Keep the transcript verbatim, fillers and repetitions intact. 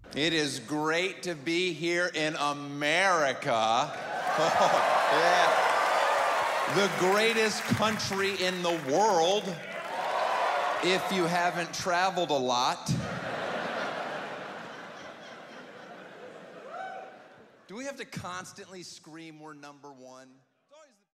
It is great to be here in America. Yeah. The greatest country in the world, if you haven't traveled a lot. Do we have to constantly scream we're number one?